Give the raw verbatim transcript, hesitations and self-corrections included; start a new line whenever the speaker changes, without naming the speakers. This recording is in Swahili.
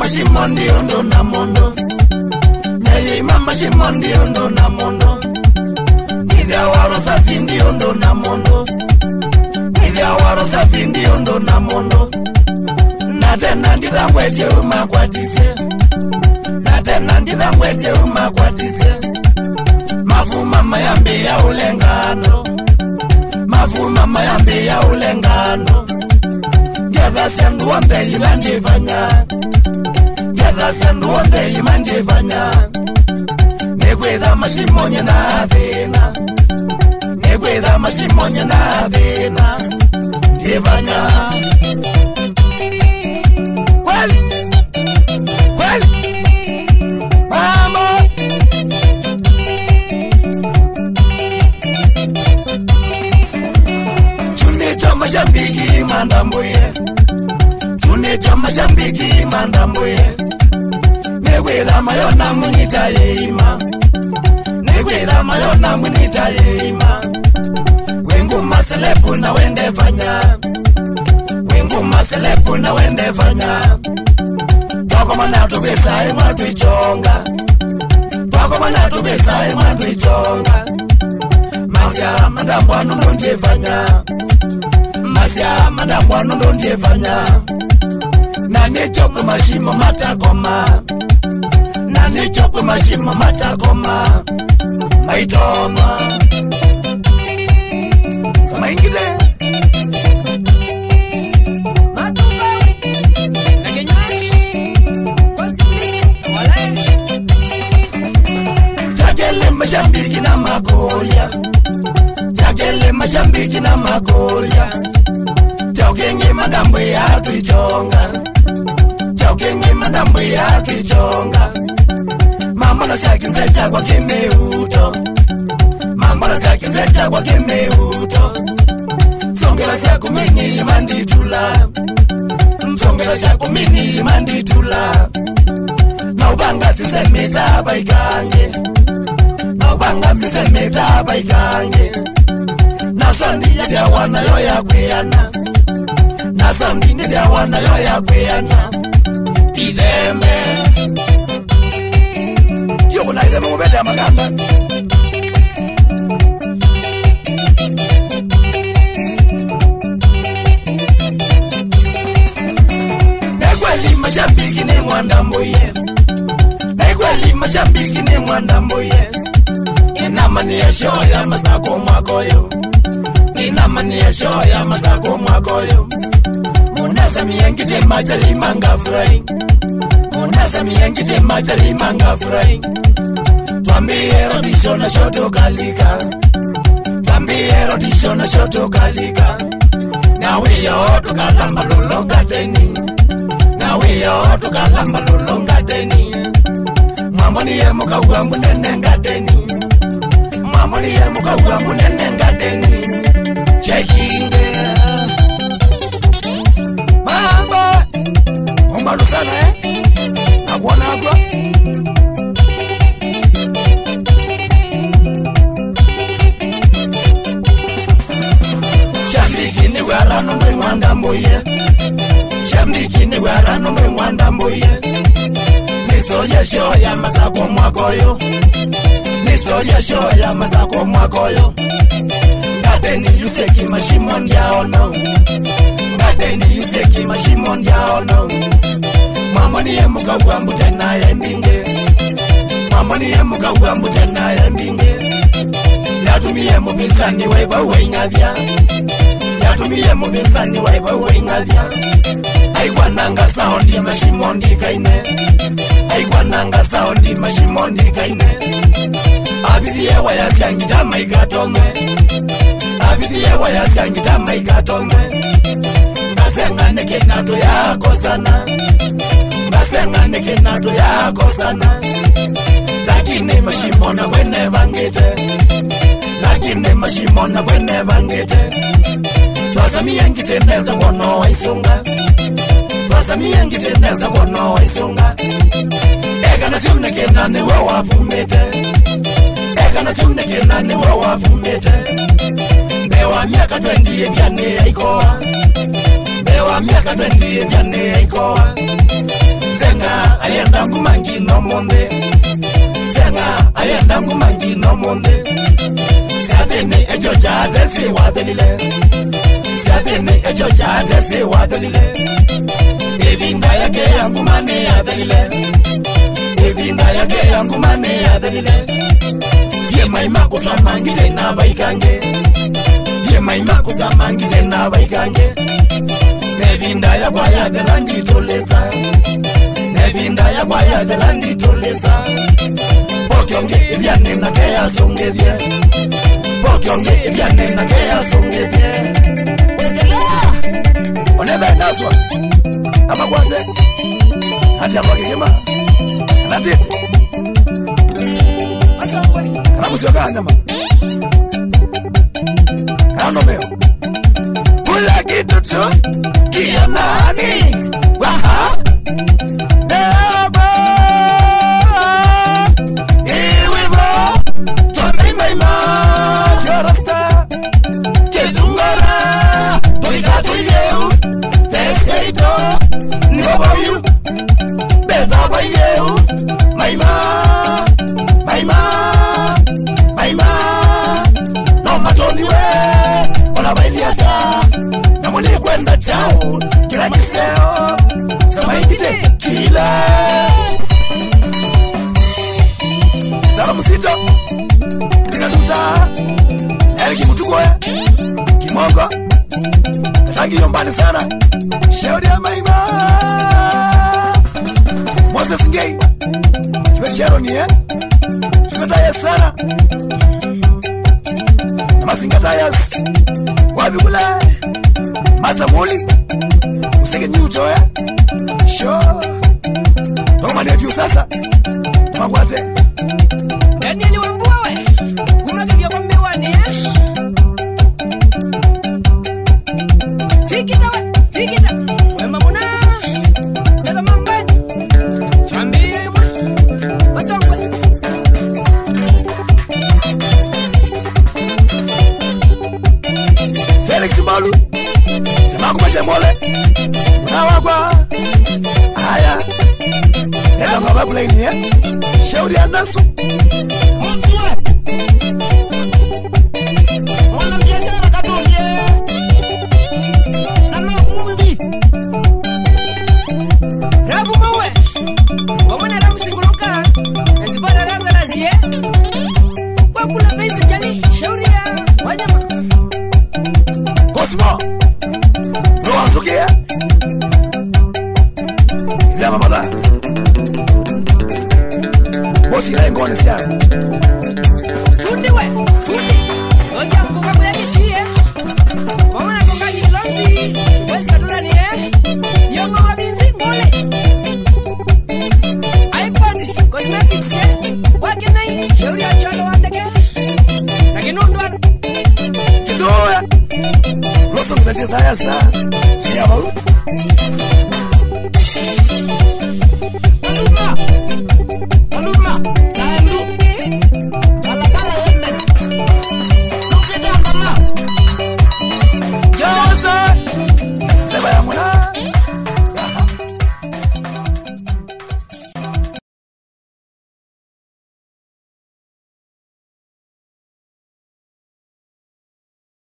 mashimo ndio ndo na mondo Nyeye mama shimo ndio ndo na mondo Nidya waro safi ndio ndo na mondo Nidya waro safi ndio ndo na mondo Natena nditha ngwete umakwatise Natena nditha ngwete umakwatise Mafu mama yambe ya ulengano Mafu mama yambe ya ulengano Gedha sendu wambe imandifanya Gedha sendu wambe imandifanya Negwedha mashimonye na athina Negwedha mashimonye na athina Ndifanya Kweli Kweli Mama Chune chama shambiki mandambuye Chune chama shambiki mandambuye Negwedha mayona munita yeima Negwedha mayona munita yeima Wengu maselepu na wende fanya Wengu maselepu na wende fanya Twako mana tubisa ima tuichonga Twako mana tubisa ima tuichonga Masya mandambwa nundo ndifanya Masya mandambwa nundo ndifanya Nani chokwe mashimo matakoma Nani chokwe mashimo matakoma Maitoma Sama ingile Chagele mashambiki na makolia Chagele mashambiki na makolia Chaukengi madambu ya tuichonga Chaukengi madambu ya tuichonga Mamona sakinze chakwa kimeuto Mamona sakinze chakwa kimeuto Songela siako mini manditula Songela siako mini manditula Na ubanga sisemeta baikange Na ubanga sisemeta baikange Na sandi nidya wana yoya kweyana Na sandi nidya wana yoya kweyana Ideme Tiyo kuna ideme mubete ya maganda Negweli mashambiki ni mwanda mboye Negweli mashambiki ni mwanda mboye Inamani ya shoya masako mwakoyo Inamani ya shoya masako mwakoyo Munasa miyengite machali manga fry Munasa miyengite machali manga fry Twambie rodisho na shoto kalika Twambie rodisho na shoto kalika Na wiyo tukalamba lulonga teni Na wiyo tukalamba lulonga teni Mamoni ye muka uwa munene ngateni Mamoni ye muka uwa munene ngateni Chekinge Mama Umaru sana eh Agwa na agwa Shambiki ni warano mwe mwanda mboye Shambiki ni warano mwe mwanda mboye Nistoria shoya masako mwakoyo Nistoria shoya masako mwakoyo Ngateni yuseki mashimo ndiaono Ngateni yuseki mashimo ndiaono Mamoni ye muka uambu tena ya mbinge Mamoni ye muka uambu tena ya mbinge Yatumie mubinzani waiba uwaingadhia Yatumie mubinzani waiba uwaingadhia Aigwa nanga saundi mashimo ndikaine Aigwa nanga saundi mashimo ndikaine Abidhiye wayasiangita maikatome Abidhiye wayasiangita maikatome Ngasenga neke nato yako sana Ngasenga neke nato yako sana Lakini mashimo na wene vangete Lakini mashimo na wene vangete Twasamiya ngiteneza kono waisunga Twasamiya ngiteneza kono waisunga Ega na siune kenane wa wafumete Ega na siune kenane wa wafumete Bewa miaka twendi ebyane yaikoa Bewa miaka twendi ebyane yaikoa Zenga ayenda ngumangi no monde senga ayenda ngumangi no monde sadene ejoja desi wadelile sadene ejoja desi wadelile evinda yake yangu mane yadelile evinda yake yangu mane yadelile ye maima kusamangi tena baikange ye maima kusamangi tena baikange nevinda ya kwa yadelandi tolesa nevinda ya kwa yadelandi tolesa pokyonge ebyane nake yasongedye pokyonge ebyane nake yasongedye onebe naswa amagwanze ati abagema natete asangwe kana musyoka nyama kana meo kula kitu tu kiamani waha debo iwibo tome maima yorasta kedungara tolikatu yeu teseito niboboyu bedaba yeu maima maima maima no matoni we ona bailiata na mwenye kwenda chao kila kiseo sama ikite kila stara musito nika tuta elgi mutuko ya kimongo katangi yombani sana shauri ya maima Moses Ngei kiwe chero ni eh tukataya sana Masingatayas wabikula Master Muli useke nyuto ya sure Toma nephew sasa Magwate
Daniel Wambuwe Unagigia kwa mbewani eh Fikita we Fikita Wema muna Teka mambani Chambie mwa Pasongwe
Felix Malu Tamaku mache mole Unawagwa Aya Nena ngaba kuleni ya Shauri ya nasu Mfiye Mwana mbiashara katonye Nama umbi
Rabu mawe Wamwana ramu singuluka Enzibara raza razie Wakula faisi chali Shauri ya wanyama
Cosmo Rohan Sukia Idama mada Bosi la ngone siya